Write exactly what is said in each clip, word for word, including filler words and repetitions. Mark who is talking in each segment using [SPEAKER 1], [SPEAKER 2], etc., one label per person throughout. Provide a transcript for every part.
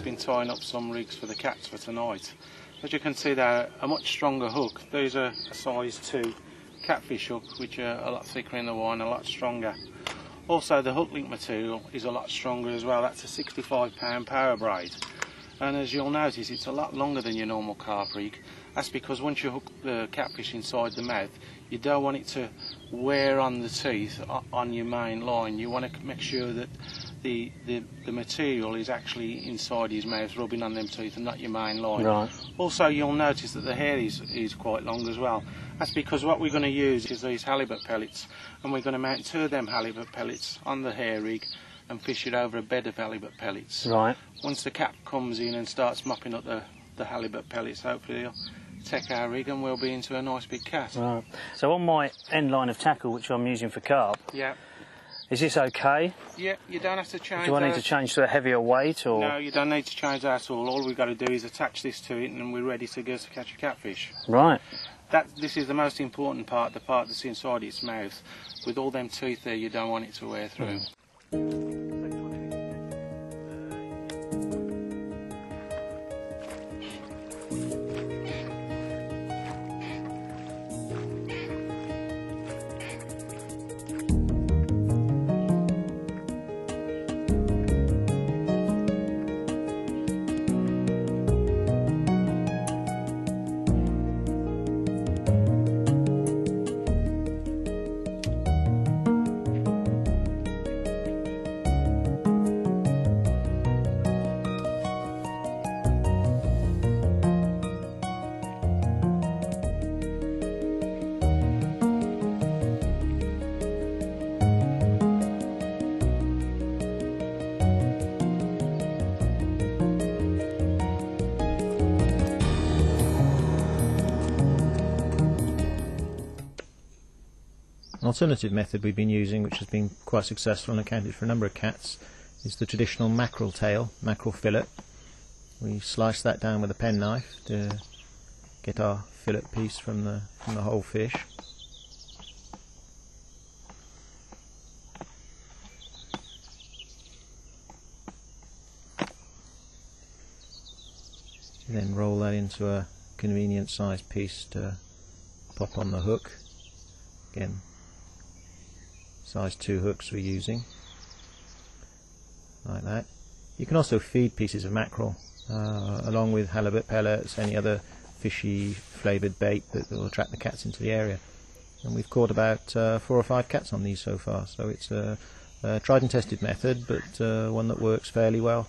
[SPEAKER 1] been tying up some rigs for the cats for tonight. As you can see, they're a much stronger hook. These are a size two catfish hook, which are a lot thicker in the wine, a lot stronger. Also, the hook link material is a lot stronger as well. That's a sixty-five pound power braid. And as you'll notice, it's a lot longer than your normal carp rig. That's because once you hook the catfish inside the mouth, you don't want it to wear on the teeth on your main line. You want to make sure that the, the, the material is actually inside his mouth, rubbing on them teeth, and not your main line.
[SPEAKER 2] Right.
[SPEAKER 1] Also, you'll notice that the hair is, is quite long as well. That's because what we're going to use is these halibut pellets, and we're going to mount two of them halibut pellets on the hair rig and fish it over a bed of halibut pellets.
[SPEAKER 2] Right.
[SPEAKER 1] Once the cat comes in and starts mopping up the, the halibut pellets, hopefully he'll take our rig and we'll be into a nice big cat.
[SPEAKER 2] Right. So on my end line of tackle, which I'm using for carp,
[SPEAKER 1] yeah.
[SPEAKER 2] Is this okay?
[SPEAKER 1] Yeah, you don't have to change.
[SPEAKER 2] Do I need
[SPEAKER 1] that.
[SPEAKER 2] to change to a heavier weight, or?
[SPEAKER 1] No, you don't need to change that at all. All we've got to do is attach this to it and we're ready to go to catch a catfish.
[SPEAKER 2] Right.
[SPEAKER 1] That, this is the most important part, the part that's inside its mouth. With all them teeth there, you don't want it to wear through. Mm.
[SPEAKER 3] An alternative method we've been using, which has been quite successful and accounted for a number of cats, is the traditional mackerel tail, mackerel fillet. We slice that down with a penknife to get our fillet piece from the, from the whole fish. Then roll that into a convenient sized piece to pop on the hook. Again, size two hooks we're using, like that. You can also feed pieces of mackerel uh, along with halibut pellets, any other fishy flavoured bait that will attract the cats into the area. And we've caught about uh, four or five cats on these so far, so it's a, a tried and tested method, but uh, one that works fairly well.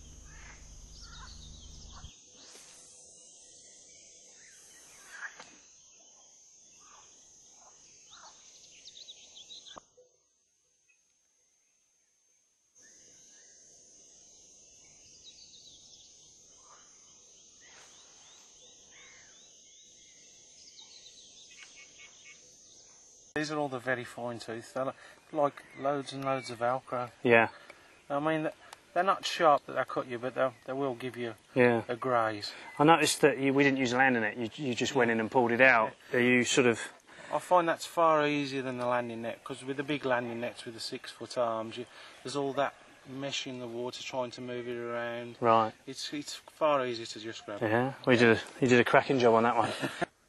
[SPEAKER 1] These are all the very fine teeth. They're like loads and loads of Velcro.
[SPEAKER 2] Yeah.
[SPEAKER 1] I mean, they're not sharp that they cut you, but they will give you
[SPEAKER 2] yeah.
[SPEAKER 1] a graze.
[SPEAKER 2] I noticed that you, we didn't use a landing net. You, you just went in and pulled it out. Are you sort of?
[SPEAKER 1] I find that's far easier than the landing net, because with the big landing nets with the six foot arms, you, there's all that mesh in the water trying to move it around.
[SPEAKER 2] Right.
[SPEAKER 1] It's it's far easier to just grab.
[SPEAKER 2] Yeah. We did. A, you did a cracking job on that one.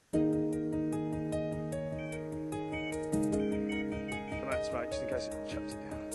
[SPEAKER 2] That's right, just in case it shuts it down.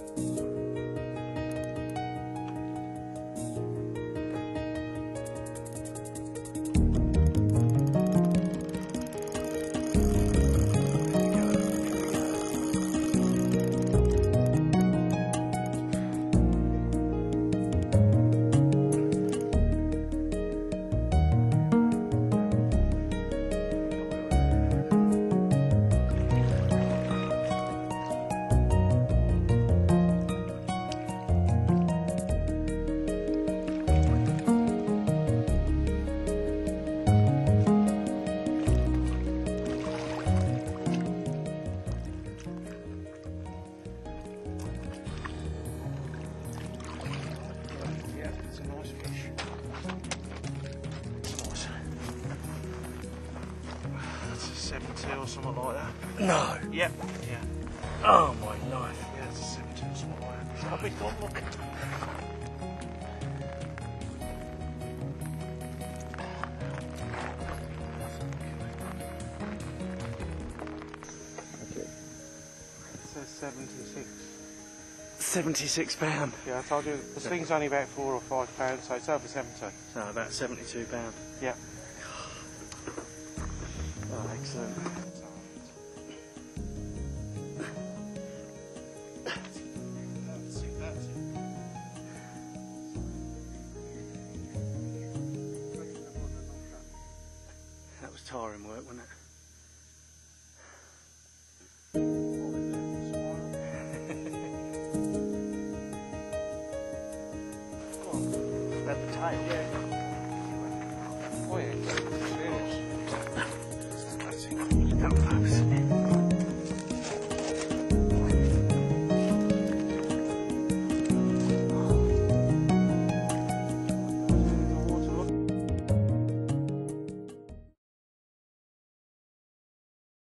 [SPEAKER 1] Or something like that.
[SPEAKER 2] No.
[SPEAKER 1] Yep. Yeah.
[SPEAKER 2] Oh my life.
[SPEAKER 1] Yeah, it's a seventy or something like that. It's not a big one, look. seventy-six.
[SPEAKER 2] seventy-six pound.
[SPEAKER 1] Yeah, I told you the thing's only about four or five pounds, so it's over seventy.
[SPEAKER 2] So about seventy-two pound.
[SPEAKER 1] Yeah.
[SPEAKER 2] Oh, excellent. That was tiring work, wasn't it? At the tail.
[SPEAKER 1] Yeah.